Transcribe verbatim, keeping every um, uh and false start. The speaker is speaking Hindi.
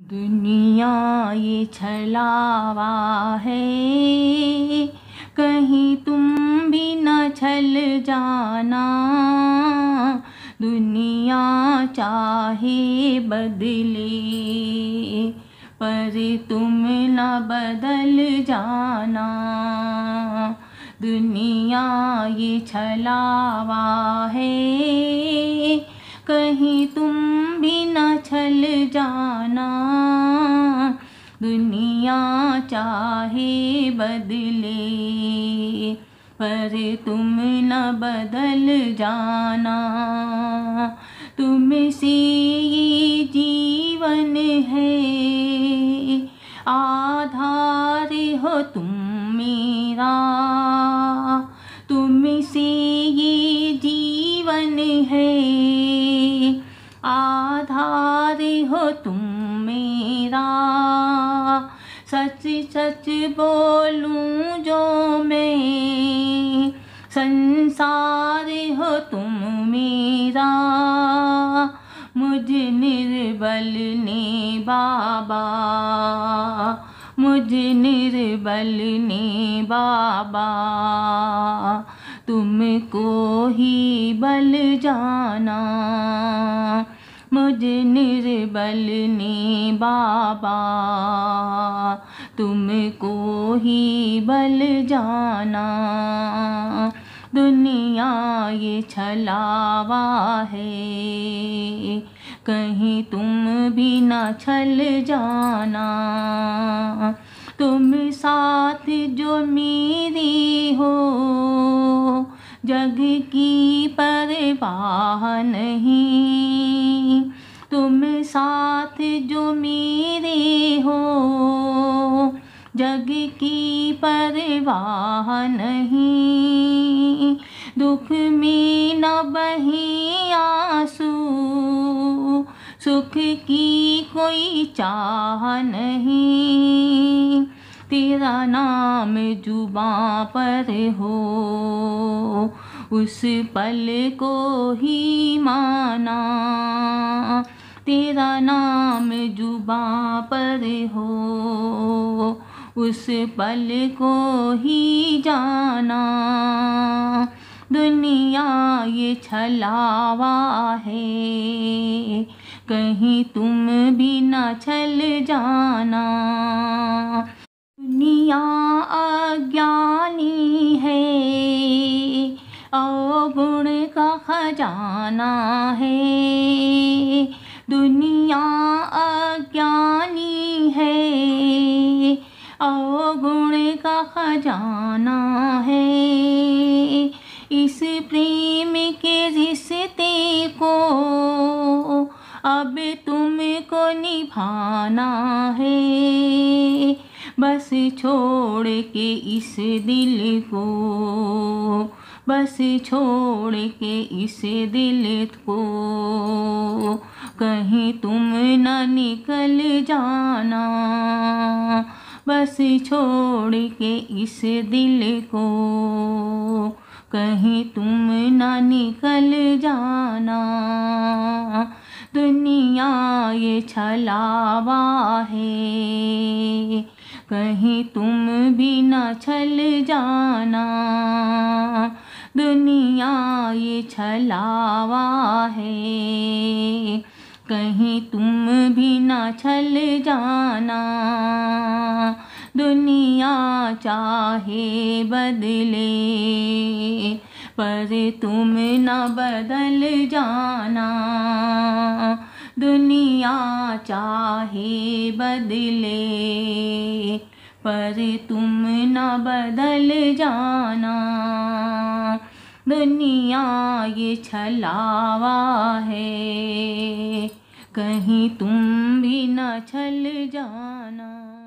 दुनिया ये छलावा है, कहीं तुम भी न छल जाना। दुनिया चाहे बदले पर तुम न बदल जाना। दुनिया ये छलावा है, कहीं तुम भी न छल जाना। दुनिया चाहे बदले पर तुम न बदल जाना। तुमसे ये जीवन है, आधार हो तुम मेरा। तुमसे ये जीवन है, आधार हो तुम मेरा। सच सच बोलूं जो मैं, संसार हो तुम मेरा। मुझ निर्बल ने बाबा, मुझ निर्बल ने बाबा, तुमको ही बल जाना। मुझ निर्बल ने बाबा, तुमको ही बल जाना। दुनिया ये छलावा है, कहीं तुम भी न छल जाना। तुम साथ जो मेरी हो, जग की परवाह नहीं। तुम साथ जो मेरे हो, जग की परवाह नहीं। दुख में न बहे आंसू, सुख की कोई चाह नहीं। तेरा नाम जुबां पर हो, उस पल को ही माना। तेरा नाम जुबां पर हो, उस पल को ही जाना। दुनिया ये छलावा है, कहीं तुम भी न छल जाना। दुनिया अज्ञानी है, अवगुण का खजाना है। दुनिया अज्ञानी है, अवगुण का खजाना है। इस प्रेम के रिश्ते को अब तुमको निभाना है। बस छोड़ के इस दिल को, बस छोड़ के इस दिल को, कहीं तुम न निकल जाना। बस छोड़ के इस दिल को, कहीं तुम न निकल जाना। दुनिया ये छलावा है, कहीं तुम भी न छल जाना। दुनिया ये छलावा है, कहीं तुम भी न छल जाना। दुनिया चाहे बदले पर तुम न बदल जाना। दुनिया चाहे बदले पर तुम न बदल जाना। दुनिया ये छलावा है, कहीं तुम भी न छल जाना।